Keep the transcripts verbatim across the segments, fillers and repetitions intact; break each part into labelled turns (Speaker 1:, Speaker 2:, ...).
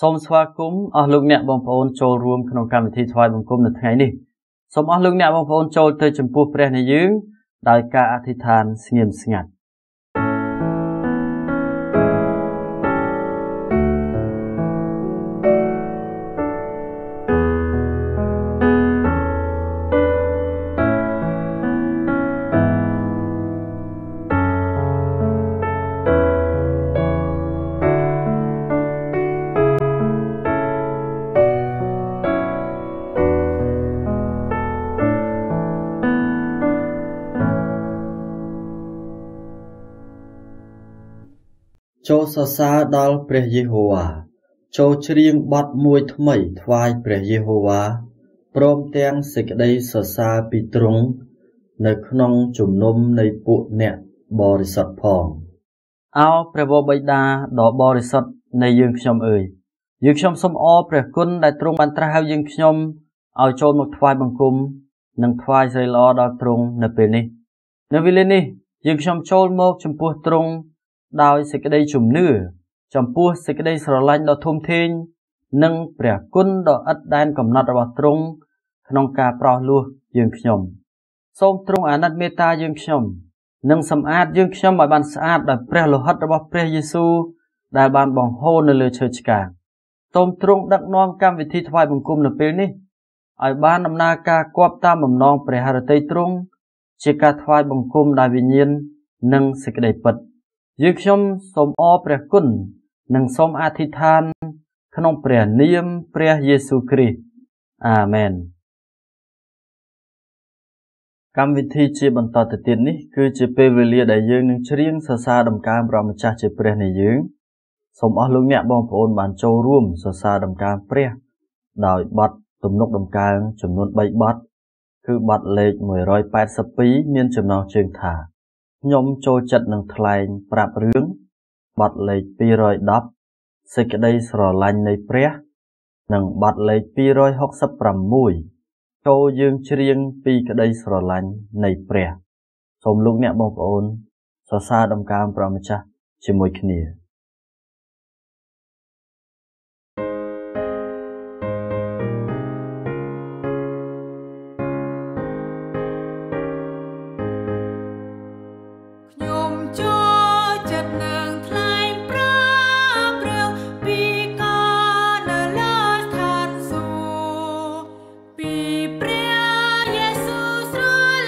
Speaker 1: សូមស្វាគមន៍អស់លោកអ្នកបងប្អូនចូលរួមក្នុងកម្មវិធីថ្វាយបង្គំនៅថ្ងៃនេះសូមអស់លោកអ្នកបងប្អូនចូលទៅចំពោះព្រះនៃយើងដោយការអធិដ្ឋានស្ងៀមស្ងាត់ចូលសរសើរដល់ព្រះយេហូវ៉ាចូលច្រៀងបទមួយថ្មីថ្វាយព្រះយេហូវ៉ាព្រមទាំងសេចក្តីសរសើរពីទ្រង់នៅក្នុងជំនុំនៃពួកអ្នកបរិសុទ្ធផងអោព្រះវរបិតាដ៏បរិសុទ្ធនៃយើងខ្ញុំអើយយើងខ្ញុំសូមអរព្រះគុណដែលទ្រង់បានត្រាស់ហៅយើងខ្ញុំឲ្យចូលមកថ្វាយបង្គំនិងថ្វាយសិរីល្អដល់ទ្រង់នៅពេលនេះនៅវេលានេះយើងខ្ញុំចូលមកចំពោះទ្រង់ដោយសេចក្តីជំនឿចំពោះសេចក្តីស្រឡាញ់ដ៏ធំធេងនិងព្រះគុណដ៏ឥតដែនកំណត់របស់ទ្រង់ក្នុងការប្រោសលោះយើងខ្ញុំសូមទ្រង់អាណិតមេត្តាយើងខ្ញុំនិងសម្អាតយើងខ្ញុំឲ្យបានស្អាតដោយព្រះលោហិតរបស់ព្រះយេស៊ូវដែលបានបង្ហូរនៅលើឈើឆ្កាងសូមទ្រង់ដឹកនាំកម្មវិធីថ្វាយបង្គំនៅពេលនេះឲ្យបានដំណើរការគប់តាមបំណងព្រះハរតីទ្រង់ជាការថ្វាយបង្គំដោយវិញ្ញាណនិងសេចក្តីពិតយើងខ្ញុំសូមអរព្រះគុណនិងសូមអធិដ្ឋានក្នុងព្រះនាមព្រះយេស៊ូវគ្រីស្ទអាមែនកម្មវិធីជាបន្តទៅទៀតនេះគឺជាពេលវេលាដែលយើងនឹងច្រៀងសរសើរដំកើងព្រះម្ចាស់ជាព្រះនៃយើងសូមអស់លោកអ្នកបងប្អូនបានចូលរួមសរសើរដំកើងព្រះដោយបទទំនុកដំកើងចំនួនបីបទគឺបទលេខមួយរយแปดสิบពីរមានចំណងជើងថាខ្ញុំចូលចិត្តនឹងថ្លែងប្រាប់រឿងបទលេខពីរយដប់សេចក្តីស្រឡាញ់នៃព្រះនិងបទលេខពីរយហុកសិបប្រាំមួយចូលយើងច្រៀងពីក្តីស្រឡាញ់នៃព្រះសូមលោកអ្នកបងប្អូនសរសើរដំកើងព្រះម្ចាស់ជាមួយគ្នា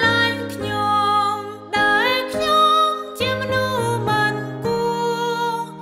Speaker 2: ខ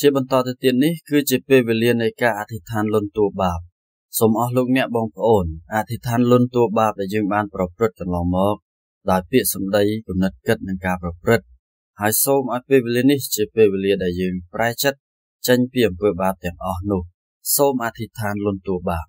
Speaker 1: ជាបន្តទៅទៀតនេះគឺជាពេលវេលានៃការអធិដ្ឋានលន់តួបាបសូមអស់លោកអ្នកបងប្អូនអធិដ្ឋានលន់តួបាបដែលយើងបានប្រព្រឹត្តកន្លងមកដោយពាក្យសម្ដីគំនិតគិតនិងការប្រព្រឹត្តហើយសូមឲ្យពេលវេលានេះជាពេលវេលាដែលយើងប្រែចិត្តចេញពីអំពើបាបទាំងអស់នោះសូមអធិដ្ឋានលន់តួបាប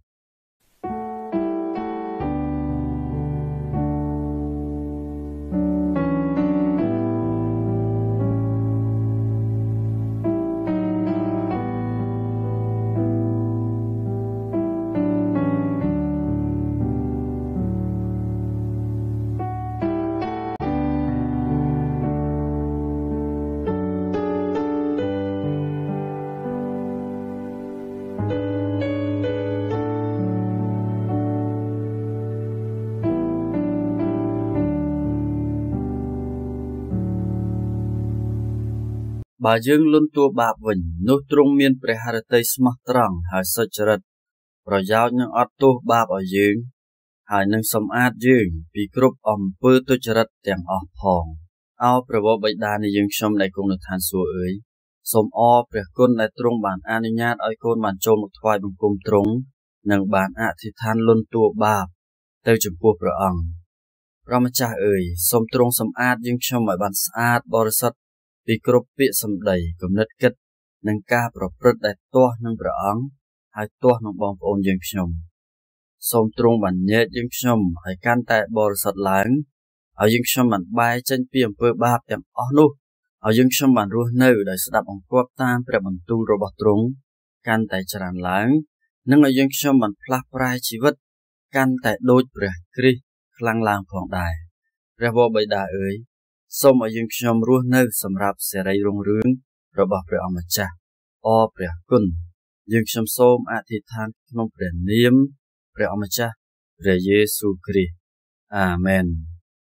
Speaker 1: បើយើងលន់តួបាបវិញនោះទ្រង់មានព្រះハរតីស្មោះត្រង់ហើយសុចរិតប្រយោជន៍នឹងអត់ទោសបាបឲ្យយើងហើយនឹងសម្អាតយើងពីគ្រប់អំពើទុច្ចរិតទាំងអស់ផងអោព្រះវរបិតានៃយើងខ្ញុំដែលគង់នៅឋានសួគ៌អើយសូមអរព្រះគុណដែលទ្រង់បានអនុញ្ញាតឲ្យកូនបានចូលមកថ្វាយបង្គំទ្រង់និងបានអធិដ្ឋានលន់តួបាបទៅចំពោះព្រះអង្គព្រះម្ចាស់អើយសូមទ្រង់សម្អាតយើងខ្ញុំឲ្យបានស្អាតបរិសុទ្ធពីគ្រប់ពាក្យសម្ដីគំនិតគិតនិងការប្រព្រឹត្តដែលទាស់នឹងព្រះអង្គហើយទាស់នឹងបងប្អូនយើងខ្ញុំសូមទ្រង់បានញែកយើងខ្ញុំឲ្យកាន់តែបរិសុទ្ធឡើងឲ្យយើងខ្ញុំបានបែរចេញពីអំពើបាបទាំងអស់នោះឲ្យយើងខ្ញុំបានរស់នៅដោយស្ដាប់បង្គាប់តាមព្រះបន្ទូលរបស់ទ្រង់កាន់តែច្រើនឡើងនិងឲ្យយើងខ្ញុំបានផ្លាស់ប្រែជីវិតកាន់តែដូចព្រះគ្រីស្ទខ្លាំងឡើងផងដែរព្រះវរបិតាអើយសូមឲ្យយើងខ្ញុំរស់នៅសម្រាប់សេរីរុងរឿងរបស់ព្រះអង្គម្ចាស់អរព្រះគុណយើងខ្ញុំសូមអធិដ្ឋានក្នុងព្រះនាមព្រះអង្គម្ចាស់ព្រះយេស៊ូវគ្រីស្ទអាមែន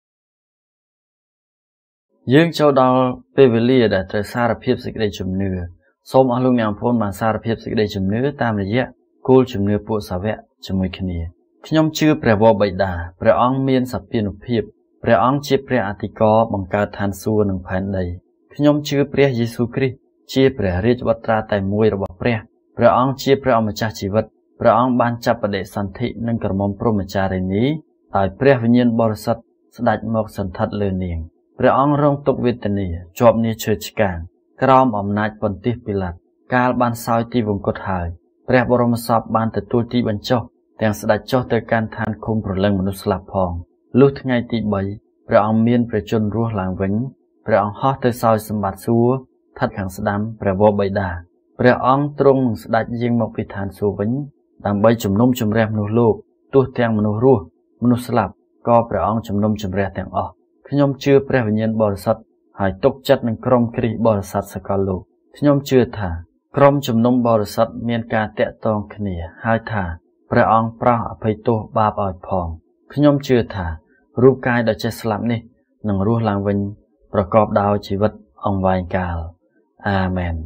Speaker 1: យើងចូលដល់ពេលវេលាដែលត្រូវសារភាពសេចក្តីជំនឿសូមអស់លោកអ្នកបងប្អូនបានសារភាពសេចក្តីជំនឿតាមរយៈគោលជំនឿពួកសាវកជាមួយគ្នាខ្ញុំជឿព្រះវរបិតាព្រះអង្គមានសព្វានុភាពព្រះអង្គជាព្រះអធិការបង្កើតឋានសួគ៌និងផែនដីខ្ញុំជឿព្រះយេស៊ូវគ្រីស្ទជាព្រះរាជវត្ត្រាតែមួយរបស់ព្រះព្រះអង្គជាព្រះអម្ចាស់ជីវិតព្រះអង្គបានចាប់បដិសន្ធិនឹងក្រមុំព្រហ្មចារីនីដោយព្រះវិញ្ញាណបរិសុទ្ធស្ដេចមកសន្ធិដ្ឋលើនាងព្រះអង្គរងទុក្ខវេទនាជាប់នាឈើឆ្កាងក្រោមអំណាចប៉ុន្ទិសពីឡាតកាលបានសោយទីវង្គតហើយព្រះបរមសពបានទទួលទីបញ្ចុះទាំងស្ដេចចុះទៅកាន់ឋានឃុំព្រលឹងមនុស្សស្លាប់ផងលុះថ្ងៃទីបីព្រះអង្គមានព្រះជន្មរស់ឡើងវិញព្រះអង្គហោះទៅសោយសម្បត្តិសួគ៌ស្ថិតខាងស្ដាំព្រះវរបិតាព្រះអង្គទ្រង់នឹងស្ដេចយាងមកពីឋានសួគ៌វិញដើម្បីជំនុំជម្រះមនុស្សលោកទោះទាំងមនុស្សរស់មនុស្សស្លាប់ក៏ព្រះអង្គជំនុំជម្រះទាំងអស់ខ្ញុំជឿព្រះវិញ្ញាណបរិសុទ្ធហើយទុកចិត្តនឹងក្រុមគ្រីស្ទបរិស័ទសកលលោកខ្ញុំជឿថាក្រុមជំនុំបរិសុទ្ធមានការតាក់ទងគ្នាហើយថាព្រះអង្គប្រោសអភ័យទោសបាបឲ្យផងខ្ញុំជឿថារូបកាយដ៏ចេះស្លាប់នេះនឹងរស់ឡើងវិញប្រកបដោយជីវិតអង្វែងកាលអាមែន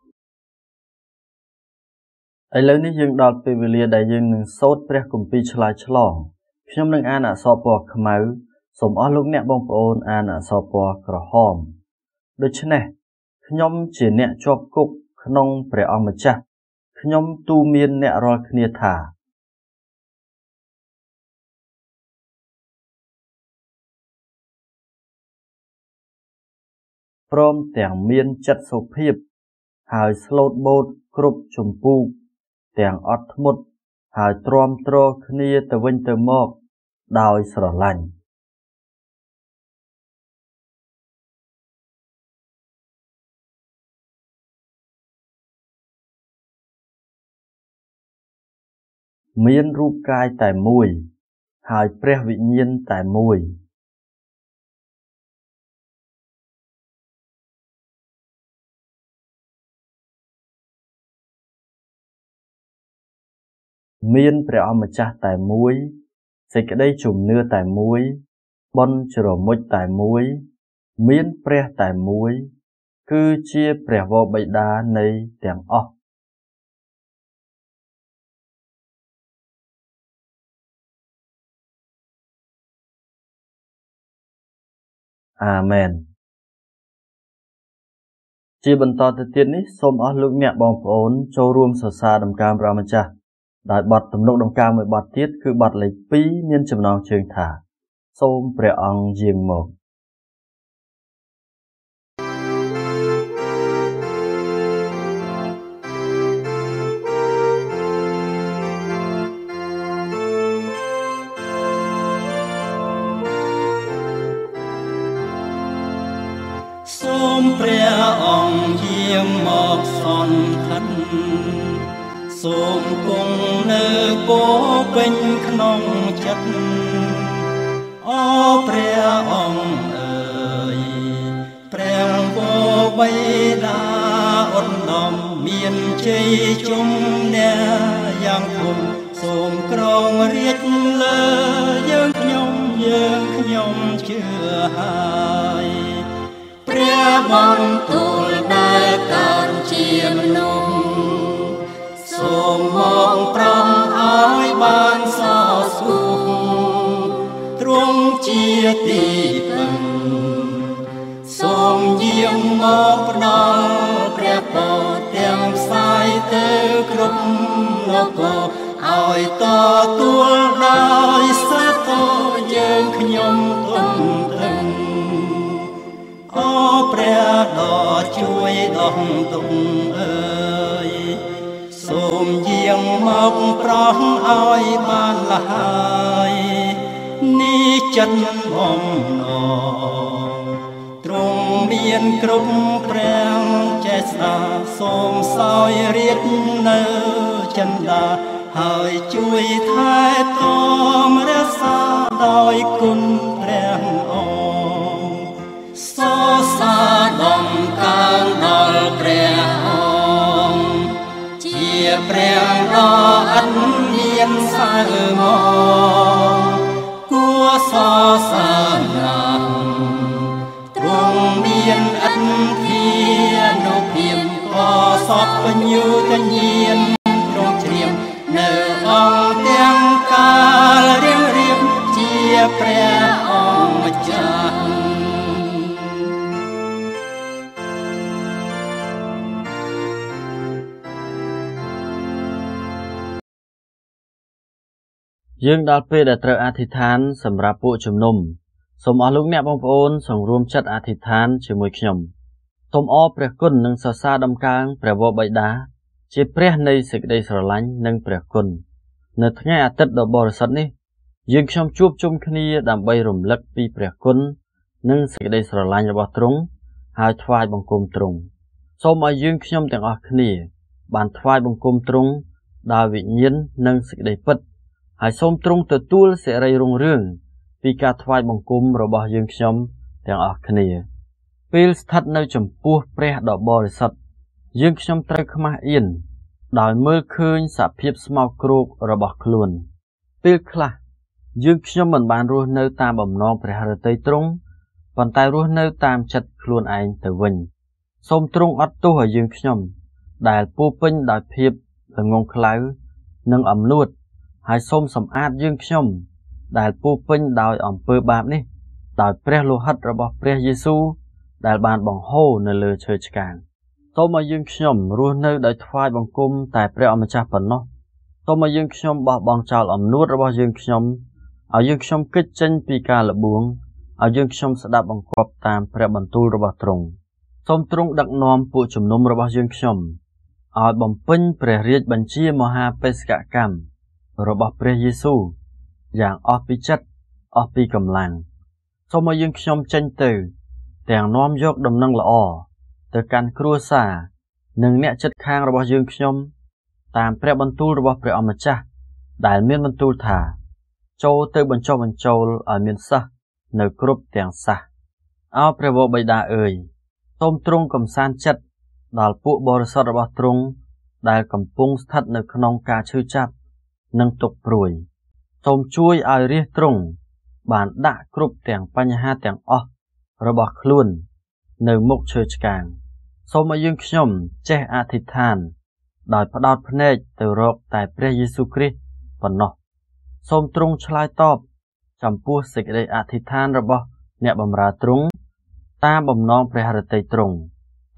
Speaker 1: ឥឡូវនេះយើងដល់ពេលវេលាដែលយើងនឹងសូត្រព្រះគម្ពីរឆ្លើយឆ្លងខ្ញុំនឹងអានអក្សរពណ៌ខ្មៅសូមអស់លោកអ្នកបងប្អូនអានអក្សរពណ៌ក្រហមដូច្នេះខ្ញុំជាអ្នកជាប់គុកក្នុងព្រះអង្គម្ចាស់ខ្ញុំទូមានអ្នករាល់គ្នាថាព្រមទាំងមានចិត្តសុភាពហើយស្លូតបូតគ្រប់ជំពូកទាំងអត់ធ្មត់ហើយទ្រាំទ្រគ្នាទៅវិញទៅមកដោយស្រឡាញ់មានរូបកាយតែមួយហើយព្រះវិញ្ញាណតែមួយមានព្រះអម្ចាស់តែមួយសេចក្តីជំនឿតែមួយបុណ្យជ្រមុជតែមួយមានព្រះតែមួយគឺជាព្រះវរបិតានៃទាំងអស់អាមែនជាបន្តទៅទៀតនេះសូមអស់លោកអ្នកបងប្អូនចូលរួមសរសើរដំណើរព្រះម្ចាស់ដោយបទទំនុកដំណើរមួយបទទៀតគឺបទលេខពីរមានចំណងជើងថាសូមព្រះអង្គយាងមក
Speaker 2: សូមព្រះអង្គយាងមកសន្ធិដ្ឋសូមគង់នៅពោពេញក្នុងចិត្តអូព្រះអង្គអើយព្រះវរបិតាឧត្តមមានជ័យជុំអ្នកយ៉ាងធំសូមគ្រងរាជលើយើងខ្ញុំយើងខ្ញុំជឿហើយព្រះបន្ទូលដែលកើតជាមនុស្សសូមមកប្រងឲ្យបានសស្គូទ្រង់ជាទីពឹងសូមយាងមកផ្ដល់ព្រះពរទាំងផ្សាយទៅគ្រប់នគរឲ្យតទួលដោយសាទរយើងខ្ញុំទុំធឹងអូព្រះដ៏ជួយដោះទុកអើយសូមយាងមកប្រោះឲ្យបានលហើយនេះចិត្តបំណងទ្រង់មានគ្រប់ព្រះចេស្តាសូមសោយរាជនៅចិន្តាហើយជួយថែទាំរក្សាដោយគុណព្រះអង្គសរសើរដំកើងដល់ព្រះអង្គជាព្រះដ៏ឥតមានសៅមកគួរសរសើរណាស់ទ្រង់មានឥទ្ធិនុភាពក៏សពបញ្ញុកញ្ញាណទ្រង់ជ្រាបនៅអង្គទាំងកាលរៀងរៀបជាព្រះអង្គម្ចាស់
Speaker 1: យើងដល់ពេលដែលត្រូវអធិដ្ឋានសម្រាប់ពួកជំនុំសូមអស់លោកអ្នកបងប្អូនសង្រួមចិត្តអធិដ្ឋានជាមួយខ្ញុំសូមអរព្រះគុណនិងសរសើរដំកើងព្រះវរបិតាជាព្រះនៃសេចក្តីស្រឡាញ់និងព្រះគុណនៅថ្ងៃអាទិត្យដ៏បរិសុទ្ធនេះយើងខ្ញុំជួបជុំគ្នាដើម្បីរំលឹកពីព្រះគុណនិងសេចក្តីស្រឡាញ់របស់ទ្រង់ហើយថ្វាយបង្គំទ្រង់សូមឲ្យយើងខ្ញុំទាំងអស់គ្នាបានថ្វាយបង្គំទ្រង់ដោយវិញ្ញាណនិងសេចក្តីពិតហើយសូមទ្រង់ទទួលសិរីរុងរឿងពីការថ្វាយបង្គំរបស់យើងខ្ញុំទាំងអស់គ្នាពេលស្ថិតនៅចំពោះព្រះដ៏បរិសុទ្ធយើងខ្ញុំត្រូវខ្មាស់អៀនដោយមើលឃើញសភាពស្មោកគ្រោករបស់ខ្លួនពេលខ្លះយើងខ្ញុំមិនបានរស់នៅតាមបំណងព្រះឫទ័យទ្រង់ប៉ុន្តែរស់នៅតាមចិត្តខ្លួនឯងទៅវិញសូមទ្រង់អត់ទោសឲ្យយើងខ្ញុំដែលពោពេញដោយភាពល្ងង់ខ្លៅនិងអំនួតហើយសូមសម្អាតយើងខ្ញុំដែលពោពេញដោយអំពើបាបនេះដោយព្រះលោហិតរបស់ព្រះយេស៊ូវដែលបានបង្ហូរនៅលើឈើឆ្កាងសូមឲ្យយើងខ្ញុំរស់នៅដោយថ្វាយបង្គំតែព្រះអម្ចាស់ប៉ុណ្ណោះសូមឲ្យយើងខ្ញុំបោះបង់ចោលអំនួតរបស់យើងខ្ញុំឲ្យយើងខ្ញុំគេចចេញពីការលបួងឲ្យយើងខ្ញុំស្ដាប់បង្គាប់តាមព្រះបន្ទូលរបស់ទ្រង់សូមទ្រង់ដឹកនាំពួកជំនុំរបស់យើងខ្ញុំឲ្យបំពេញព្រះរាជបញ្ជាមហាបេសកកម្មរបស់ព្រះយេស៊ូវយ៉ាងអស់ពីចិត្តអស់ពីកម្លាំងសូមឲ្យយើងខ្ញុំចេញទៅទាំងនាំយកដំណឹងល្អទៅកាន់គ្រួសារនិងអ្នកជិតខាងរបស់យើងខ្ញុំតាមព្រះបន្ទូលរបស់ព្រះអម្ចាស់ដែលមានបន្ទូលថាចូលទៅបញ្ចុះបញ្ចូលឲ្យមានសិស្សនៅគ្រប់ទាំងសាសអោព្រះវរបិតាអើយសូមទ្រង់កំសាន្តចិត្តដល់ពួកបរិសុទ្ធរបស់ទ្រង់ដែលកំពុងស្ថិតនៅក្នុងការឈឺចាប់និងទុក្ខព្រួយសូមជួយឲ្យរាជទ្រង់បានដាក់គ្រប់ទាំងបញ្ហាទាំងអស់របស់ខ្លួននៅមុខឈើឆ្កាងសូមឲ្យយើងខ្ញុំចេះអធិដ្ឋានដោយផ្ដោតភ្នែកទៅរកតែព្រះយេស៊ូវគ្រីស្ទប៉ុណ្ណោះសូមទ្រង់ឆ្លើយតបចំពោះសេចក្តីអធិដ្ឋានរបស់អ្នកបម្រើទ្រង់តាមបំណងព្រះឫទ័យទ្រង់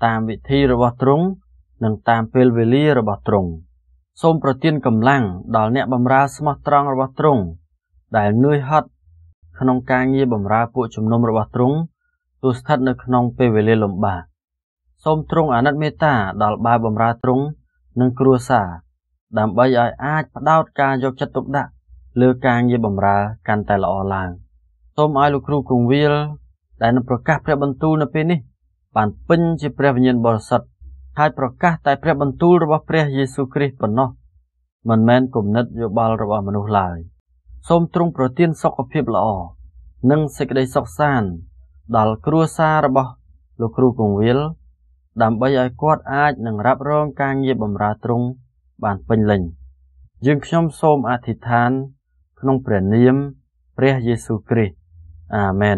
Speaker 1: តាមវិធីរបស់ទ្រង់និងតាមពេលវេលារបស់ទ្រង់សូមប្រទានកម្លាំងដល់អ្នកបម្រើស្មោះត្រង់របស់ទ្រង់ដែលនឿយហត់ក្នុងការងារបម្រើពួកជំនុំរបស់ទ្រង់ទោះស្ថិតនៅក្នុងពេលវេលាលំបាកសូមទ្រង់អាណិតមេត្តាដល់បាវបម្រើទ្រង់និងគ្រួសារដើម្បីឲ្យអាចផ្ដោតការយកចិត្តទុកដាក់លើការងារបម្រើកាន់តែល្អឡើងសូមឲ្យលោកគ្រូគង្វាលដែលនឹងប្រកាសព្រះបន្ទូលនៅពេលនេះបានពេញជាព្រះវិញ្ញាណបរិសុទ្ធហើយប្រកាសតែព្រះបន្ទូលរបស់ព្រះយេស៊ូវគ្រីស្ទប៉ុណ្ណោះមិនមែនគំនិតយោបល់របស់មនុស្សឡើយសូមទ្រង់ប្រទានសុខភាពល្អនិងសេចក្តីសុខសាន្តដល់គ្រួសាររបស់លោកគ្រូគង្វាលដើម្បីឲ្យគាត់អាចនឹងរ៉ាប់រងការងារបម្រើទ្រង់បានពេញលេញយើងខ្ញុំសូមអធិដ្ឋានក្នុងព្រះនាមព្រះយេស៊ូវគ្រីស្ទអាមែន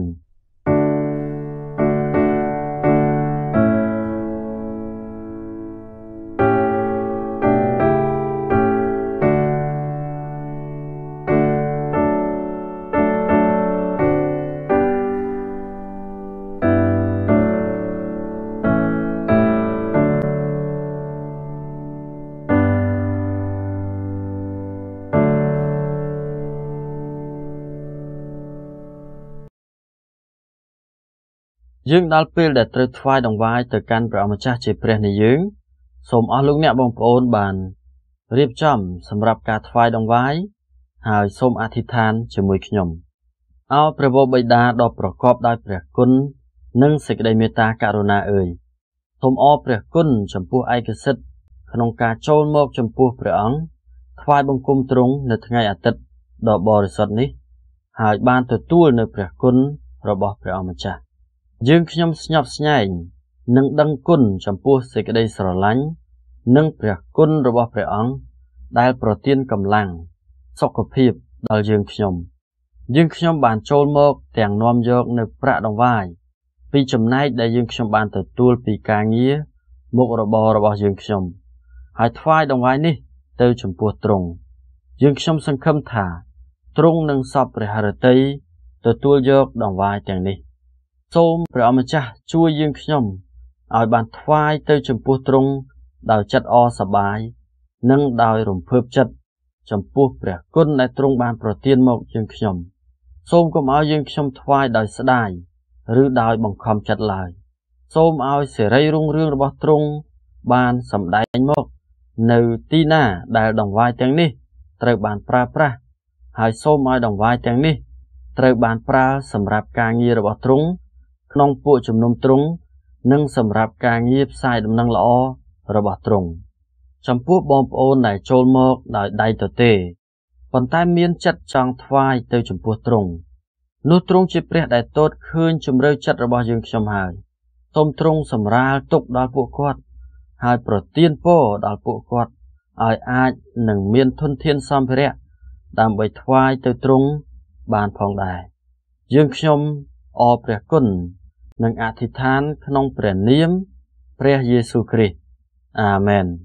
Speaker 1: យើងដល់ពេលដែលត្រូវថ្វាយដង្វាយទៅកាន់ព្រះអម្ចាស់ជាព្រះនៃយើងសូមអស់លោកអ្នកបងប្អូនបានរៀបចំសម្រាប់ការថ្វាយដង្វាយហើយសូមអធិដ្ឋានជាមួយខ្ញុំអោព្រះវរបិតាដ៏ប្រកបដោយព្រះគុណនិងសេចក្តីមេត្តាករុណាអើយសូមអរព្រះគុណចំពោះឯកសិទ្ធិក្នុងការចូលមកចំពោះព្រះអង្គថ្វាយបង្គំទ្រង់នៅថ្ងៃអាទិត្យដ៏បរិសុទ្ធនេះហើយបានទទួលនៅព្រះគុណរបស់ព្រះអម្ចាស់យើងខ្ញុំស្ញប់ស្ញែងនិងដឹងគុណចំពោះសេចក្តីស្រឡាញ់និងព្រះគុណរបស់ព្រះអង្គដែលប្រទានកម្លាំងសុខភាពដល់យើងខ្ញុំយើងខ្ញុំបានចូលមកទាំងនាំយកនៅប្រាក់ដង្វាយពីចំណែកដែលយើងខ្ញុំបានទទួលពីការងារមុខរបររបស់យើងខ្ញុំហើយថ្វាយដង្វាយនេះទៅចំពោះទ្រង់យើងខ្ញុំសង្ឃឹមថាទ្រង់នឹងសពព្រះハរតីទទួលយកដង្វាយទាំងនេះសូមព្រះអម្ចាស់ជួយយើងខ្ញុំឲ្យបានថ្វាយទៅចំពោះទ្រង់ដោយចិត្តអរសប្បាយនិងដោយរំភើបចិត្តចំពោះព្រះគុណដែលទ្រង់បានប្រទានមកយើងខ្ញុំសូមកុំឲ្យយើងខ្ញុំថ្វាយដោយស្ដាយឬដោយបង្ខំចិត្តឡើយសូមឲ្យសេរីរុងរឿងរបស់ទ្រង់បានសម្ដែងមកនៅទីណាដែលដង្វាយទាំងនេះត្រូវបានប្រើប្រាស់ហើយសូមឲ្យដង្វាយទាំងនេះត្រូវបានប្រើសម្រាប់ការងាររបស់ទ្រង់ក្នុងពួកជំនុំទ្រង់និងសម្រាប់ការងារផ្សាយដំណឹងល្អរបស់ទ្រង់ចំពោះបងប្អូនដែលចូលមកដោយដៃទទេប៉ុន្តែមានចិត្តចង់ថ្វាយទៅចំពោះទ្រង់នោះទ្រង់ជាព្រះដែលទតឃើញជំរឿចិត្តរបស់យើងខ្ញុំហើយសូមទ្រង់សម្រាលទុក្ខដល់ពួកគាត់ហើយប្រទានពរដល់ពួកគាត់ឲ្យអាចនឹងមានធនធានសម្ភារៈដើម្បីថ្វាយទៅទ្រង់បានផងដែរយើងខ្ញុំអរព្រះគុណនិងអធិដ្ឋានក្នុងព្រះនាមព្រះយេស៊ូវគ្រីស្ទអាមែន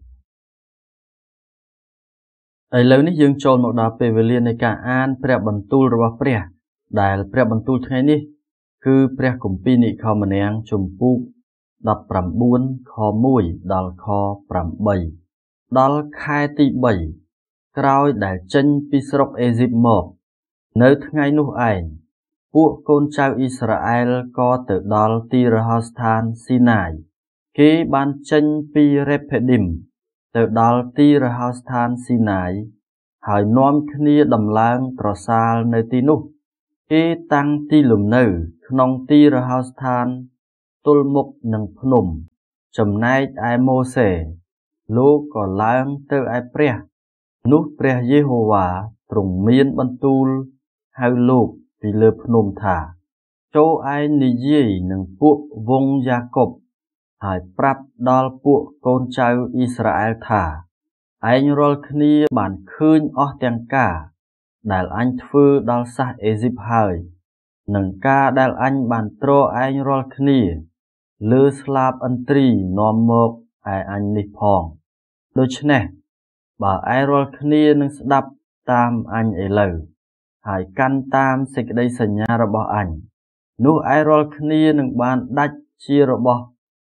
Speaker 1: ឥឡូវនេះយើងចូលមកដល់ពេលវេលានៃការអានព្រះបន្ទូលរបស់ព្រះដែលព្រះបន្ទូលថ្ងៃនេះគឺព្រះគម្ពីរនិខមនាងជំពូកដប់ប្រាំបួនខមួយដល់ខប្រាំបីដល់ខែទីបីក្រោយដែលចេញពីស្រុកអេស៊ីបមកនៅថ្ងៃនោះឯងពួកកូនចៅអ៊ីស្រាអែលក៏ទៅដល់ទីរហោស្ថានស៊ីណាយគេបានចេញពីរ៉េផេឌីមទៅដល់ទីរហោស្ថានស៊ីណាយហើយនាំគ្នាដំឡើងប្រសាលនៅទីនោះគេតាំងទីលំនៅក្នុងទីរហោស្ថានទល់មុខនឹងភ្នំចំណែកឯម៉ូសេលោកក៏ឡើងទៅឯព្រះនោះព្រះយេហូវ៉ាទ្រង់មានបន្ទូលហៅលោកពីលើភ្នំថាចូលឯងនិយាយនឹងពួកវង្សយ៉ាកុបហើយប្រាប់ដល់ពួកកូនចៅអ៊ីស្រាអែលថាឯងរាល់គ្នាបានឃើញអស់ទាំងការដែលអញធ្វើដល់សាសអេស៊ីបហើយនិងការដែលអញបានទ្រឯងរាល់គ្នាលើស្លាបឥន្ទ្រីនាំមកឯអញនេះផងដូច្នេះបើឯងរាល់គ្នានឹងស្ដាប់តាមអញឥឡូវហើយកាន់តាមសេចក្តីសញ្ញារបស់អញនោះឯងរាល់គ្នានឹងបានដាច់ជារបស់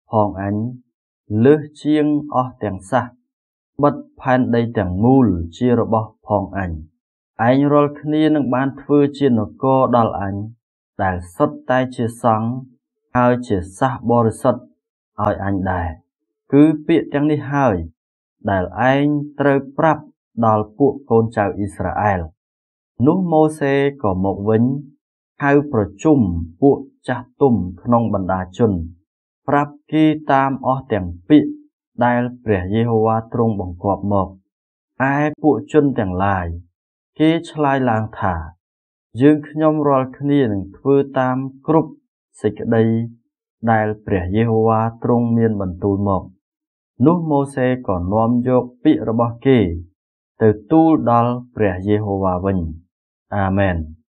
Speaker 1: ផងអញលើសជាងអស់ទាំងសះបិទផែនដីទាំងមូលជារបស់ផងអញឯងរាល់គ្នានឹងបានធ្វើជានគរដល់អញដែលសុទ្ធតែជាសង្ឃហើយជាសះបរិសុទ្ធឲ្យអញដែរគឺពាក្យទាំងនេះហើយដែលឯងត្រូវប្រាប់ដល់ពួកកូនចៅអ៊ីស្រាអែលនោះម៉ូសេក៏មកវិញហៅប្រជុំពួកចាស់ទុំក្នុងបណ្ដាជនប្រាប់គេតាមអស់ទាំងពាក្យដែលព្រះយេហូវ៉ាទ្រង់បង្គាប់មកឯពួកជនទាំងឡាយគេឆ្លើយឡើងថាយើងខ្ញុំរាល់គ្នានឹងធ្វើតាមគ្រប់សេចក្តីដែលព្រះយេហូវ៉ាទ្រង់មានបន្ទូលមកនោះម៉ូសេក៏នាំយកពាក្យរបស់គេទៅទូលដល់ព្រះយេហូវ៉ាវិញអាមែន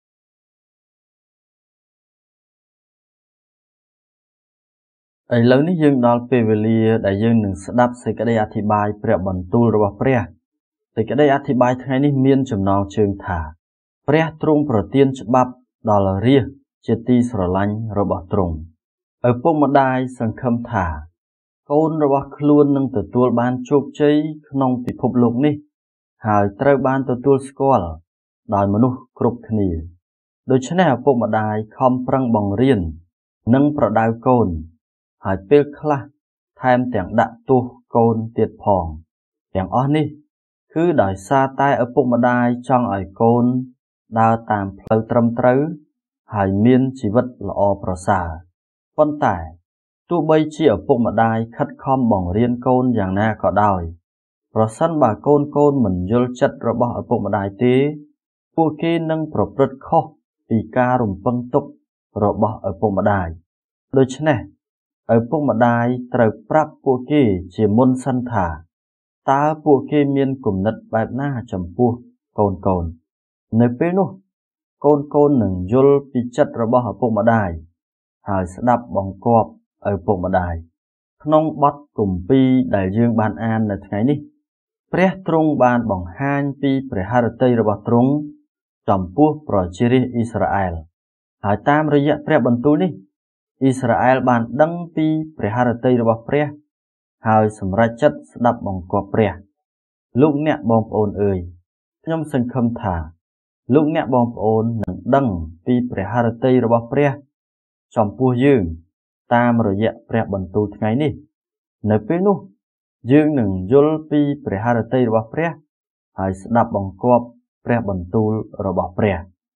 Speaker 1: ឥឡូវនេះយើងដល់ពេលវេលាដែលយើងនឹងស្ដាប់សេចក្តីអធិប្បាយព្រះបន្ទូលរបស់ព្រះសេចក្តីអធិប្បាយថ្ងៃនេះមានចំណងជើងថាព្រះទ្រង់ប្រទានច្បាប់ដល់រាស្ត្រជាទីស្រឡាញ់របស់ទ្រង់ឪពុកម្ដាយសង្ឃឹមថាកូនរបស់ខ្លួននឹងទទួលបានជោគជ័យក្នុងពិភពលោកនេះហើយត្រូវបានទទួលស្គាល់ដោយមនុស្សគ្រប់គ្នាដូច្នេះឪពុកម្ដាយខំប្រឹងបង្រៀននិងប្រដៅកូនហើយពេលខ្លះថែមទាំងដាក់ទោសកូនទៀតផងទាំងអស់នេះគឺដោយសារតែឪពុកម្ដាយចង់ឲ្យកូនដើរតាមផ្លូវត្រឹមត្រូវហើយមានជីវិតល្អប្រសើរប៉ុន្តែទោះបីជាឪពុកម្ដាយខិតខំបង្រៀនកូនយ៉ាងណាក៏ដោយប្រសិនបើកូនកូនមិនយល់ចិត្តរបស់ឪពុកម្ដាយទេពួកគេនឹងប្រព្រឹត្តខុសពីការរំពឹងទុករបស់ឪពុកម្ដាយដូច្នេះឪពុកម្ដាយត្រូវប្រាប់ពួកគេជាមុនសិនថាតើពួកគេមានគំនិតបែបណាចំពោះកូនកូននៅពេលនោះកូនកូននឹងយល់ពីចិត្តរបស់ឪពុកម្ដាយហើយស្ដាប់បង្គាប់ឪពុកម្ដាយក្នុងបទគម្ពីរដែលយើងបានអាននៅថ្ងៃនេះព្រះទ្រង់បានបង្ហាញពីព្រះハរតីរបស់ទ្រង់ចំពោះប្រជារាស្ត្រអ៊ីស្រាអែលហើយតាមរយៈព្រះបន្ទូលនេះអ៊ីស្រាអែលបានដឹងពីព្រះハរតីរបស់ព្រះហើយសម្រេចចិត្តស្ដាប់បង្គាប់ព្រះលោកអ្នកបងប្អូនអើយខ្ញុំសង្ឃឹមថាលោកអ្នកបងប្អូននឹងដឹងពីព្រះハរតីរបស់ព្រះចំពោះយើងតាមរយៈព្រះបន្ទូលថ្ងៃនេះនៅពេលនោះយើងនឹងយល់ពីព្រះハរតីរបស់ព្រះហើយស្ដាប់បង្គាប់ព្រះបន្ទូលរបស់ព្រះ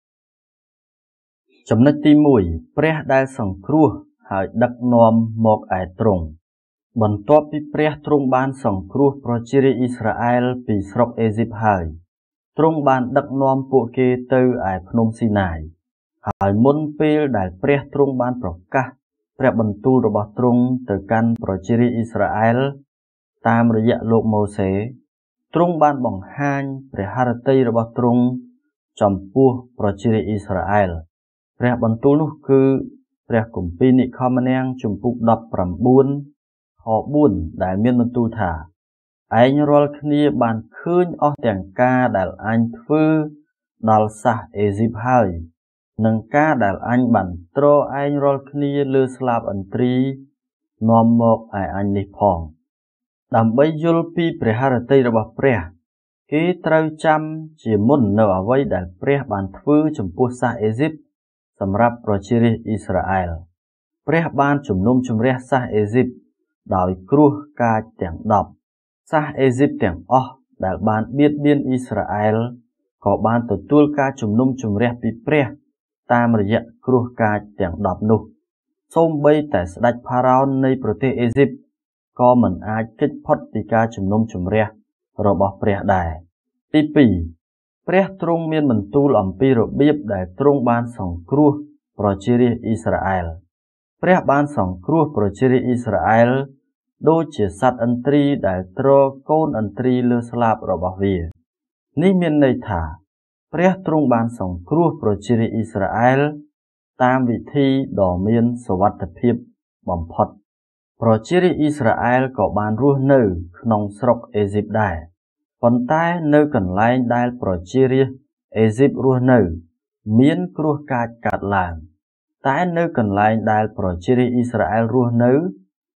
Speaker 1: ចំណុចទីមួយព្រះដែលសង្គ្រោះហើយដឹកនាំមកឯទ្រង់បន្ទាប់ពីព្រះទ្រង់បានសង្គ្រោះប្រជារាស្ត្រអ៊ីស្រាអែលពីស្រុកអេស៊ីបហើយទ្រង់បានដឹកនាំពួកគេទៅឯភ្នំស៊ីណាយហើយមុនពេលដែលព្រះទ្រង់បានប្រកាសព្រះបន្ទូលរបស់ទ្រង់ទៅកាន់ប្រជារាស្ត្រអ៊ីស្រាអែលតាមរយៈលោកម៉ូសេទ្រង់បានបង្ហាញព្រះハរតីរបស់ទ្រង់ចំពោះប្រជារាស្ត្រអ៊ីស្រាអែលព្រះបន្ទូលនោះគឺព្រះគម្ពីរនិខមនាងជំពូកដប់ប្រាំបួនខបួនដែលមានបន្ទូលថាឯងរាល់គ្នាបានឃើញអស់ទាំងការដែលអញធ្វើដល់សះអេស៊ីបហើយនិងការដែលអញបានទ្រឯងរាល់គ្នាលើស្លាបឥន្ទ្រីនាំមកឯអញនេះផងដើម្បីយល់ពីព្រះハរតីរបស់ព្រះគេត្រូវចាំជាមុននៅអ្វីដែលព្រះបានធ្វើចំពោះសះអេស៊ីបសម្រាប់ប្រជារាស្ត្រអ៊ីស្រាអែលព្រះបានជំនុំជម្រះសះអេស៊ីបដោយគ្រោះកាចទាំងដប់សះអេស៊ីបទាំងអស់ដែលបានបៀតបៀនអ៊ីស្រាអែលក៏បានទទួលការជំនុំជម្រះពីព្រះតាមរយៈគ្រោះកាចទាំងដប់នោះសូម្បីតែស្ដេចផារ៉ោននៃប្រទេសអេស៊ីបក៏មិនអាចគេចផុតពីការជំនុំជម្រះរបស់ព្រះដែរទីពីរព្រះទ្រង់មានបន្ទូលអំពីរបៀបដែលទ្រង់បានសង្គ្រោះប្រជារាស្ត្រអ៊ីស្រាអែលព្រះបានសង្គ្រោះប្រជារាស្ត្រអ៊ីស្រាអែលដូចជាសត្វឥន្ទ្រីដែលទ្រកូនឥន្ទ្រីលើស្លាបរបស់វានេះមានន័យថាព្រះទ្រង់បានសង្គ្រោះប្រជារាស្ត្រអ៊ីស្រាអែលតាមវិធីដ៏មានសុវត្ថិភាពបំផុតប្រជារាស្ត្រអ៊ីស្រាអែលក៏បានរស់នៅក្នុងស្រុកអេស៊ីបដែរប៉ុន្តែនៅកន្លែងដែលប្រជារាស្ត្រអេស៊ីបរស់នៅមានគ្រោះកាចកើតឡើងតែនៅកន្លែងដែលប្រជារាស្ត្រអ៊ីស្រាអែលរស់នៅ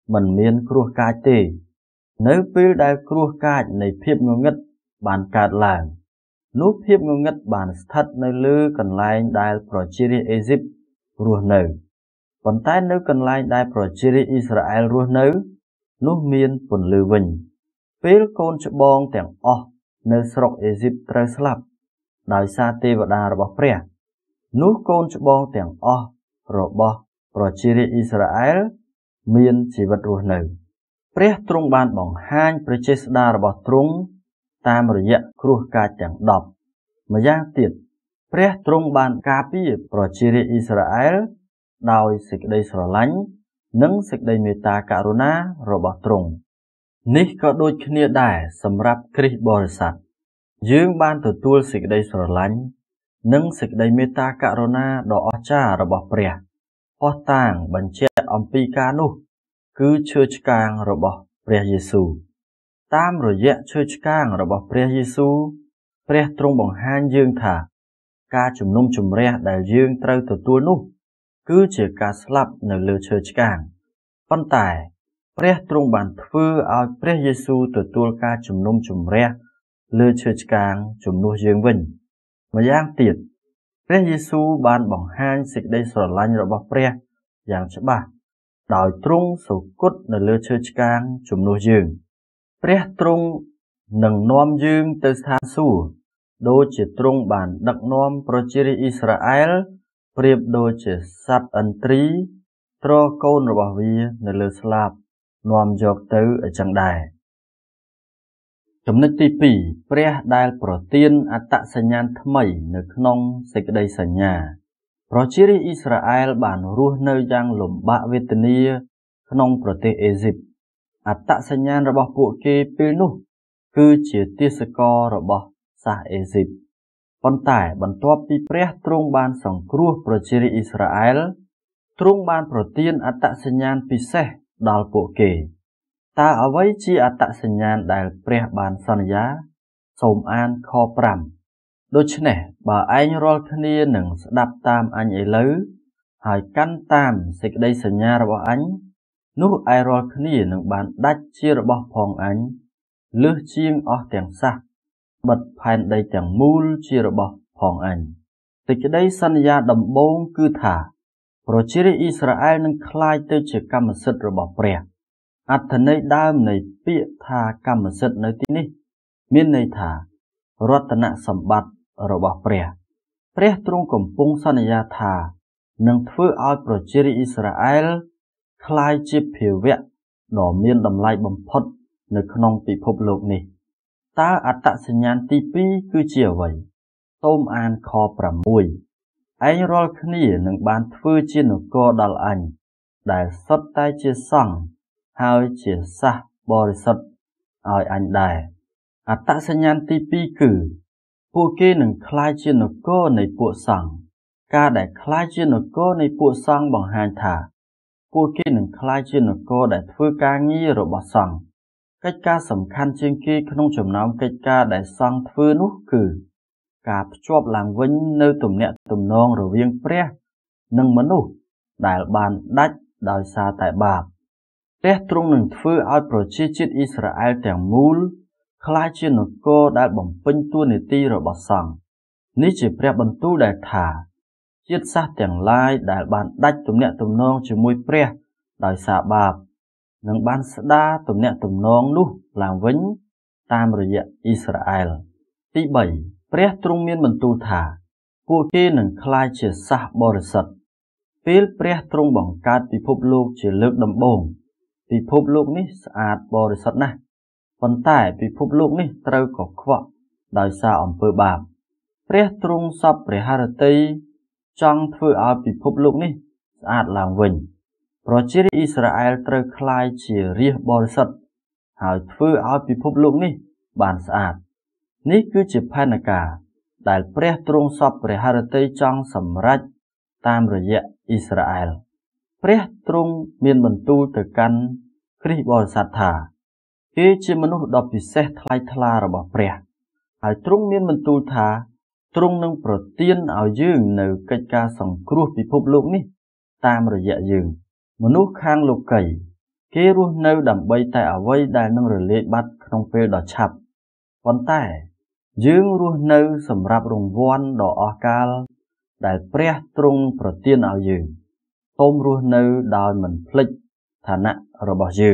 Speaker 1: មិនមានគ្រោះកាចទេនៅពេលដែលគ្រោះកាចនៃភាពងងឹតបានកើតឡើងនោះភាពងងឹតបានស្ថិតនៅលើកន្លែងដែលប្រជារាស្ត្រអេស៊ីបរស់នៅប៉ុន្តែនៅកន្លែងដែលប្រជារាស្ត្រអ៊ីស្រាអែលរស់នៅនោះមានពន្លឺវិញពេលកូនច្បងទាំងអស់នៅស្រុកអេស៊ីបត្រូវស្លាប់ដោយសារទេវតារបស់ព្រះនោះកូនច្បងទាំងអស់របស់ប្រជារាស្ត្រអ៊ីស្រាអែលមានជីវិតរស់នៅព្រះទ្រង់បានបង្ហាញព្រះចេស្តារបស់ទ្រង់តាមរយៈគ្រោះកាចទាំងដប់ម្យ៉ាងទៀតព្រះទ្រង់បានការពារប្រជារាស្ត្រអ៊ីស្រាអែលដោយសេចក្តីស្រឡាញ់និងសេចក្តីមេត្តាករុណារបស់ទ្រង់នេះក៏ដូចគ្នាដែរសម្រាប់គ្រីស្ទបរិស័ទយើងបានទទួលសេចក្តីស្រឡាញ់និងសេចក្តីមេត្តាករុណាដ៏អស្ចារ្យរបស់ព្រះភស្តុតាងបញ្ជាក់អំពីការនោះគឺឈើឆ្កាងរបស់ព្រះយេស៊ូវតាមរយៈឈើឆ្កាងរបស់ព្រះយេស៊ូវព្រះទ្រង់បង្ហាញយើងថាការជំនុំជម្រះដែលយើងត្រូវទទួលនោះគឺជាការស្លាប់នៅលើឈើឆ្កាងប៉ុន្តែព្រះទ្រង់បានធ្វើឲ្យព្រះយេស៊ូវទទួលការជំនុំជម្រះលើឈើឆ្កាងជំនួសយើងវិញម្យ៉ាងទៀតព្រះយេស៊ូវបានបង្ហាញសេចក្តីស្រឡាញ់របស់ព្រះយ៉ាងច្បាស់ដោយទ្រង់សូគត់នៅលើឈើឆ្កាងជំនួសយើងព្រះទ្រង់នឹងនាំយើងទៅស្ថានសួគ៌ដូចជាទ្រង់បានដឹកនាំប្រជារាស្ត្រអ៊ីស្រាអែលប្រៀបដូចជាសត្វឥន្ទ្រីទ្រកូនរបស់វានៅលើស្លាបនាំយកទៅអញ្ចឹងដែរចំណុចទីពីរព្រះដែលប្រទានអត្តសញ្ញាណថ្មីនៅក្នុងសេចក្តីសញ្ញាប្រជារាស្ត្រអ៊ីស្រាអែលបានរស់នៅយ៉ាងលំបាកវេទនាក្នុងប្រទេសអេស៊ីបអត្តសញ្ញាណរបស់ពួកគេពេលនោះគឺជាទាសកររបស់សាសអេស៊ីបប៉ុន្តែបន្ទាប់ពីព្រះទ្រង់បានសង្គ្រោះប្រជារាស្ត្រអ៊ីស្រាអែលទ្រង់បានប្រទានអត្តសញ្ញាណពិសេសដល់ពួកគេតើអ្វីជាអត្តសញ្ញាណដែលព្រះបានសន្យាសូមអានខប្រាំដូច្នេះបើឯងរាល់គ្នានឹងស្ដាប់តាមអញឥឡូវហើយកាន់តាមសេចក្តីសញ្ញារបស់អញនោះឯរាល់គ្នានឹងបានដាច់ជារបស់ផងអញលើសជាងអស់ទាំងសះបិទផែនដីទាំងមូលជារបស់ផងអញសេចក្តីសន្យាដំបូងគឺថាប្រជារាស្ត្រអ៊ីស្រាអែលនឹងក្លាយទៅជាកម្មសិទ្ធិរបស់ព្រះអត្ថន័យដើមនៃពាក្យថាកម្មសិទ្ធិនៅទីនេះមានន័យថារតនសម្បត្តិរបស់ព្រះព្រះទ្រង់កំពុងសន្យាថានឹងធ្វើឲ្យប្រជារាស្ត្រអ៊ីស្រាអែលក្លាយជាភាវៈដ៏មានតម្លៃបំផុតនៅក្នុងពិភពលោកនេះតើអត្តសញ្ញាណទីពីរគឺជាអ្វីសូមអានខប្រាំមួយ ឯងរាល់គ្នានឹងបានធ្វើជានគរដល់អញដែលសុទ្ធតែជាសង្ឃហើយជាសាសបរិសុទ្ធឲ្យអញដែរអត្តសញ្ញាណទីពីរគឺពួកគេនឹងក្លាយជានគរនៃពួកសង្ឃការដែលក្លាយជានគរនៃពួកសង្ឃបង្ហាញថាពួកគេនឹងក្លាយជានគរដែលធ្វើការងាររបស់សង្ឃកិច្ចការសំខាន់ជាងគេក្នុងចំណោមកិច្ចការដែលសង្ឃធ្វើនោះគឺការភ្ជាប់ឡើងវិញនៅទំនាក់ទំនងរវាងព្រះនិងមនុស្សដែលបានដាច់ដោយសារតែបាបព្រះទ្រង់នឹងធ្វើឲ្យប្រជាជាតិអ៊ីស្រាអែលទាំងមូលក្លាយជានគរដែលបំពេញតួនាទីរបស់សង្ឃនេះជាព្រះបន្ទូលដែលថាជាតិសាសន៍ទាំងឡាយដែលបានដាច់ទំនាក់ទំនងជាមួយព្រះដោយសារបាបនឹងបានស្ដារទំនាក់ទំនងនោះឡើងវិញតាមរយៈអ៊ីស្រាអែលទីបីព្រះទ្រង់មានបន្ទូលថាពួកគេនឹងក្លាយជាសាសបរិសុទ្ធពេលព្រះទ្រង់បង្កើតពិភពលោកជាលើកដំបូងពិភពលោកនេះស្អាតបរិសុទ្ធណាស់ប៉ុន្តែពិភពលោកនេះត្រូវកខ្វក់ដោយសារអំពើបាបព្រះទ្រង់សពព្រះハរតីចង់ធ្វើឲ្យពិភពលោកនេះស្អាតឡើងវិញប្រជារាស្ត្រអ៊ីស្រាអែលត្រូវក្លាយជារាស្ត្របរិសុទ្ធហើយធ្វើឲ្យពិភពលោកនេះបានស្អាតនេះគឺជាផែនការដែលព្រះទ្រង់សពព្រះハរតីចង់សម្រេចតាមរយៈអ៊ីស្រាអែលព្រះទ្រង់មានបន្ទូលទៅកាន់គ្រិស្តបរិស័ទថាគេជាមនុស្សដ៏ពិសេសថ្លៃថ្លារបស់ព្រះហើយទ្រង់មានបន្ទូលថាទ្រង់នឹងប្រទានឲ្យយើងនៅកិច្ចការសង្គ្រោះពិភពលោកនេះតាមរយៈយើងមនុស្សខាងលោកីគេរស់នៅដើម្បីតែអ្វីដែលនឹងរលាយបាត់ក្នុងពេលដ៏ឆាប់ប៉ុន្តែយើងរស់នៅសម្រាប់រង្វាន់ដ៏អស្ចារ្យដែលព្រះទ្រង់ប្រទានឲ្យយើងសូមរស់នៅដោយមិនភ្លេចឋានៈរបស់យើង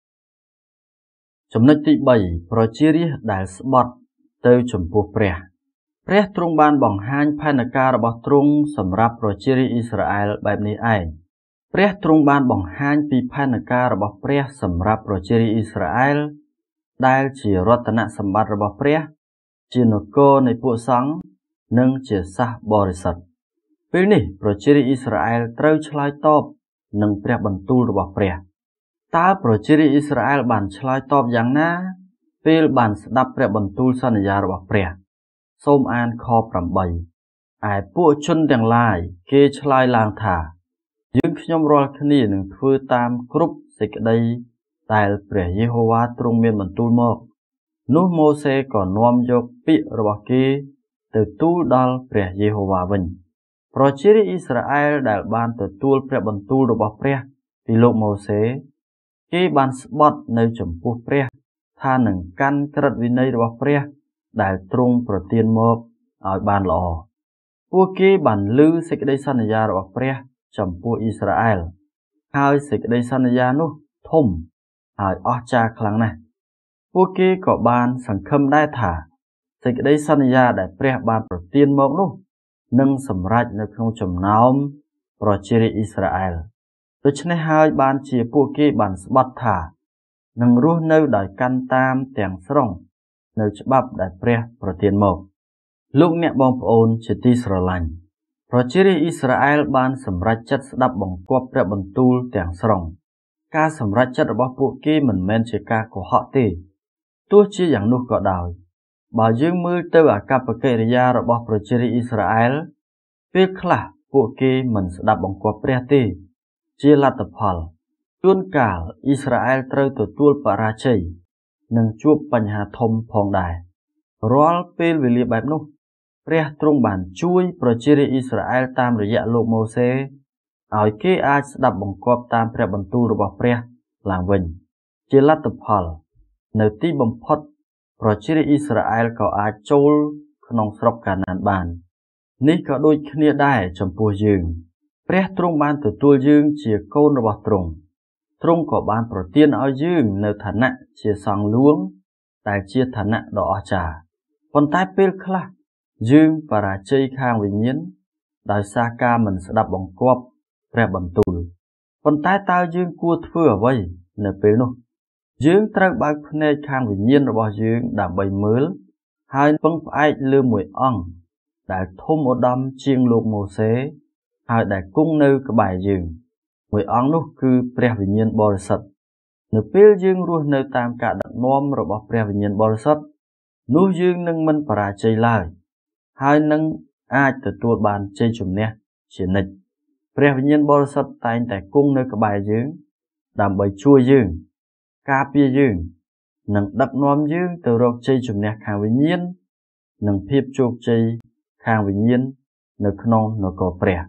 Speaker 1: ចំណុចទីបីប្រជារាស្ត្រដែលស្បត់ទៅចំពោះព្រះព្រះទ្រង់បានបង្ហាញផែនការរបស់ទ្រង់សម្រាប់ប្រជារាស្ត្រអ៊ីស្រាអែលបែបនេះឯងព្រះទ្រង់បានបង្ហាញពីផែនការរបស់ព្រះសម្រាប់ប្រជារាស្ត្រអ៊ីស្រាអែលដែលជារតនសម្បត្តិរបស់ព្រះជានគរនៃពួកសង្ឃនិងជាសាសបរិសុទ្ធពេលនេះប្រជារាស្ត្រអ៊ីស្រាអែលត្រូវឆ្លើយតបនឹងព្រះបន្ទូលរបស់ព្រះតើប្រជារាស្ត្រអ៊ីស្រាអែលបានឆ្លើយតបយ៉ាងណាពេលបានស្ដាប់ព្រះបន្ទូលសន្យារបស់ព្រះសូមអានខប្រាំបីឯពួកជនទាំងឡាយគេឆ្លើយឡើងថាយើងខ្ញុំរាល់គ្នានឹងធ្វើតាមគ្រប់សេចក្តីដែលព្រះយេហូវ៉ាទ្រង់មានបន្ទូលមកនោះម៉ូសេក៏នាំយកពាក្យរបស់គេទៅទូលដល់ព្រះយេហូវ៉ាវិញប្រជារាស្ត្រអ៊ីស្រាអែលដែលបានទទួលព្រះបន្ទូលរបស់ព្រះពីលោកម៉ូសេគេបានស្បត់នៅចំពោះព្រះថានឹងកាន់ក្រឹតវិន័យរបស់ព្រះដែលទ្រង់ប្រទានមកឲ្យបានល្អពួកគេបានឮសេចក្តីសន្យារបស់ព្រះចំពោះអ៊ីស្រាអែលហើយសេចក្តីសន្យានោះធំហើយអស្ចារ្យខ្លាំងណាស់ពួកគេក៏បានសង្ឃឹមដែរថាសេចក្តីសន្យាដែលព្រះបានប្រទានមកនោះនឹងសម្រេចនៅក្នុងចំណោមប្រជារាស្ត្រអ៊ីស្រាអែលដូច្នេះហើយបានជាពួកគេបានស្បត់ថានឹងរស់នៅដោយកាន់តាមទាំងស្រុងនៅច្បាប់ដែលព្រះប្រទានមកលោកអ្នកបងប្អូនជាទីស្រឡាញ់ប្រជារាស្ត្រអ៊ីស្រាអែលបានសម្រេចចិត្តស្ដាប់បង្គាប់ព្រះបន្ទូលទាំងស្រុងការសម្រេចចិត្តរបស់ពួកគេមិនមែនជាការកុហកទេទោះជាយ៉ាងនោះក៏ដោយបើយើងមើលទៅអាកប្បកិរិយារបស់ប្រជារាស្ត្រអ៊ីស្រាអែលពេលខ្លះពួកគេមិនស្ដាប់បង្គាប់ព្រះទេជាលទ្ធផលជួនកាលអ៊ីស្រាអែលត្រូវទទួលបរាជ័យនិងជួបបញ្ហាធំផងដែររាល់ពេលវេលាបែបនោះព្រះទ្រង់បានជួយប្រជារាស្ត្រអ៊ីស្រាអែលតាមរយៈលោកម៉ូសេឲ្យគេអាចស្ដាប់បង្គាប់តាមព្រះបន្ទូលរបស់ព្រះឡើងវិញជាលទ្ធផលនៅទីបំផុតប្រជារាស្ត្រអ៊ីស្រាអែលក៏អាចចូលក្នុងស្រុកកាណានបាននេះក៏ដូចគ្នាដែរចំពោះយើងព្រះទ្រង់បានទទួលយើងជាកូនរបស់ទ្រង់ទ្រង់ក៏បានប្រទានឲ្យយើងនៅឋានៈជាសង្ឃលួងដែលជាឋានៈដ៏អស្ចារ្យប៉ុន្តែពេលខ្លះយើងបរាជ័យខាងវិញ្ញាណដោយសារការមិនស្ដាប់បង្គាប់ព្រះបន្ទូលប៉ុន្តែតើយើងគួរធ្វើអ្វីនៅពេលនោះយើងត្រូវបើកភ្នែកខាងវិញ្ញាណរបស់យើងដើម្បីមើលហើយពឹងផ្អែកលើមួយអង្គដែលធំឧត្តមជាងលោកម៉ូសេហើយដែលគង់នៅក្បែរយើងមួយអង្គនោះគឺព្រះវិញ្ញាណបរិសុទ្ធនៅពេលយើងរស់នៅតាមការដឹកនាំរបស់ព្រះវិញ្ញាណបរិសុទ្ធនោះយើងនឹងមិនបរាជ័យឡើយហើយនឹងអាចទទួលបានជ័យជំនះជានិច្ចព្រះវិញ្ញាណបរិសុទ្ធតែងតែគង់នៅក្បែរយើងដើម្បីជួយយើងការពារយើងនិងដឹកនាំយើងទៅរកជ័យជំនះខាងវិញ្ញាណនិងភាពជោគជ័យខាងវិញ្ញាណនៅក្នុងនគរព្រះ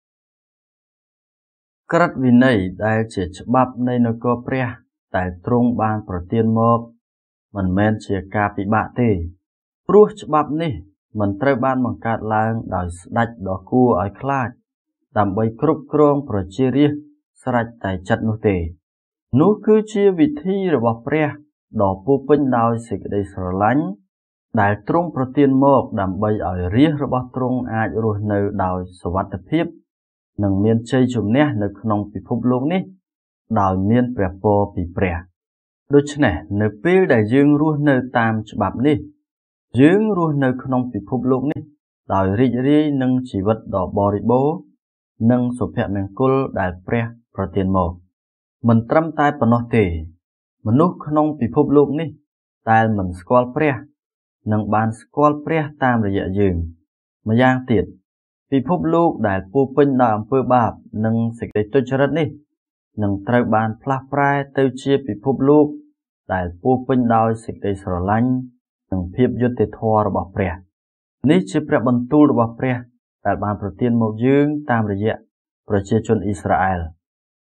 Speaker 1: ក្រឹតវិន័យដែលជាច្បាប់នៃនគរព្រះដែលទ្រង់បានប្រទានមកមិនមែនជាការពិបាកទេព្រោះច្បាប់នេះមិនត្រូវបានបង្កើតឡើងដោយស្ដេចដ៏គួរឲ្យខ្លាចដើម្បីគ្រប់គ្រងប្រជារាស្ត្រស្រេចតែចិត្តនោះទេនោះគឺជាវិធីរបស់ព្រះដ៏ពោពេញដោយសេចក្តីស្រឡាញ់ដែលទ្រង់ប្រទានមកដើម្បីឲ្យរាស្ត្ររបស់ទ្រង់អាចរស់នៅដោយសុវត្ថិភាពនិងមានជ័យជំនះនៅក្នុងពិភពលោកនេះដោយមានព្រះពរពីព្រះដូច្នេះនៅពេលដែលយើងរស់នៅតាមច្បាប់នេះយើងរស់នៅក្នុងពិភពលោកនេះដោយរីករាយនឹងជីវិតដ៏បរិបូរណ៍និងសុភមង្គលដែលព្រះប្រទានមកមិនត្រឹមតែប៉ុណ្ណោះទេមនុស្សក្នុងពិភពលោកនេះដែលមិនស្គាល់ព្រះនឹងបានស្គាល់ព្រះតាមរយៈយើងម្យ៉ាងទៀតពិភពលោកដែលពោពេញដោយអំពើបាបនិងសេចក្តីទុច្ចរិតនេះនឹងត្រូវបានផ្លាស់ប្រែទៅជាពិភពលោកដែលពោពេញដោយសេចក្តីស្រឡាញ់និងភាពយុត្តិធម៌របស់ព្រះនេះជាព្រះបន្ទូលរបស់ព្រះដែលបានប្រទានមកយើងតាមរយៈប្រជាជនអ៊ីស្រាអែល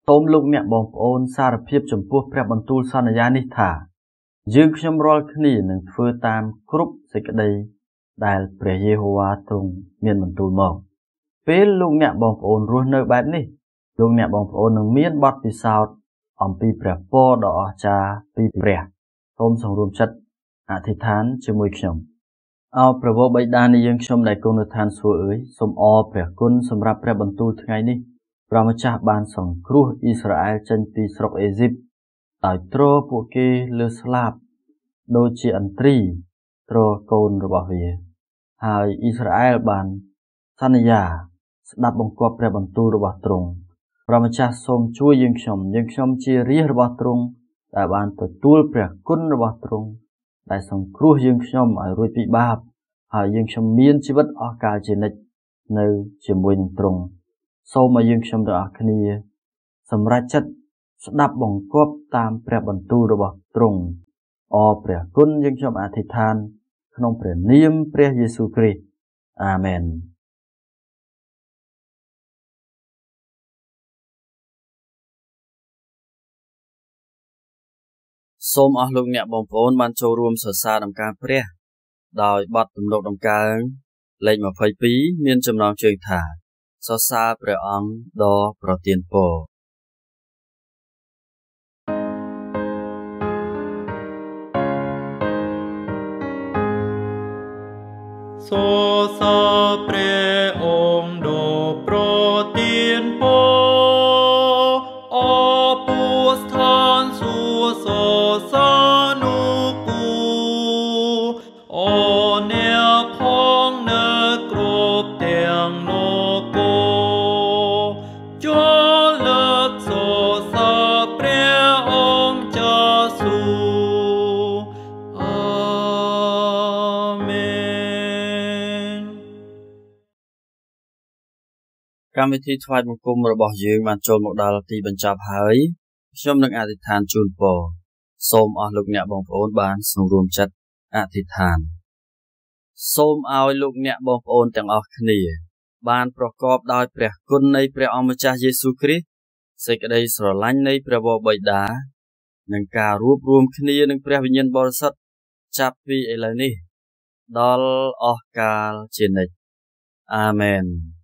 Speaker 1: សូមលោកអ្នកបងប្អូនសារភាពចំពោះព្រះបន្ទូលសន្យានេះថាយើងខ្ញុំរាល់គ្នានឹងធ្វើតាមគ្រប់សេចក្តីដែលព្រះយេហូវ៉ាទ្រង់មានបន្ទូលមកពេលលោកអ្នកបងប្អូនរស់នៅបែបនេះលោកអ្នកបងប្អូននឹងមានបទពិសោធន៍អំពីព្រះពរដ៏អស្ចារ្យពីព្រះសូមសម្រួមចិត្តអធិដ្ឋានជាមួយខ្ញុំអោព្រះវរបិតានៃយើងខ្ញុំដែលគង់នៅឋានសួគ៌អើយសូមអរព្រះគុណសម្រាប់ព្រះបន្ទូលថ្ងៃនេះព្រះម្ចាស់បានសង្គ្រោះអ៊ីស្រាអែលចេញពីស្រុកអេស៊ីបដោយទ្រពួកគេលើស្លាបដូចជាឥន្ទ្រីទ្រកូនរបស់វាហើយអ៊ីស្រាអែលបានសន្យាស្ដាប់បង្គាប់ព្រះបន្ទូលរបស់ទ្រង់ព្រះម្ចាស់សូមជួយយើងខ្ញុំយើងខ្ញុំជារាជរបស់ទ្រង់ដែលបានទទួលព្រះគុណរបស់ទ្រង់ដែលសង្គ្រោះយើងខ្ញុំឲ្យរួចពីបាបហើយយើងខ្ញុំមានជីវិតអស់កាលជានិច្ចនៅជាមួយនឹងទ្រង់សូមឲ្យយើងខ្ញុំទាំងអស់គ្នាសម្រេចចិត្តស្ដាប់បង្គាប់តាមព្រះបន្ទូលរបស់ទ្រង់អរព្រះគុណយើងខ្ញុំអធិដ្ឋានក្នុងព្រះនាមព្រះយេស៊ូវគ្រីស្ទអាមែនសូមអស់លោកអ្នកបងប្អូនបានចូលរួមសរសើរដំណើរព្រះដោយបទទំនុកដំកើងលេខยี่สิบสองមានចំណងជើងថាសរសើរព្រះអង្គដ៏ប្រទានពរ
Speaker 2: សរសើរព្រះអង្គដ៏ប្រទានពរអពុស្ថានសួគ៌សរសើរនុគរអអ្នកផងនៅគ្រប់ទាំងនគរចូលលើកសរសើរព្រះអង្គចាសួគ៌អាមែន
Speaker 1: កម្មវិធីថ្វាយបង្គំរបស់យើងបានចូលមកដល់ទីបញ្ចប់ហើយខ្ញុំនឹងអធិដ្ឋានជូនពរសូមអស់លោកអ្នកបងប្អូនបានសម្រួមចិត្តអធិដ្ឋានសូមឲ្យលោកអ្នកបងប្អូនទាំងអស់គ្នាបានប្រកបដោយព្រះគុណនៃព្រះអង្គម្ចាស់យេស៊ូវគ្រីស្ទសេចក្តីស្រឡាញ់នៃព្រះវរបិតានិងការរួបរวมគ្នានឹងព្រះវិញ្ញាណបរិសុទ្ធចាប់ពីឥឡូវនេះដល់អស់កាលជានិច្ចអាមែន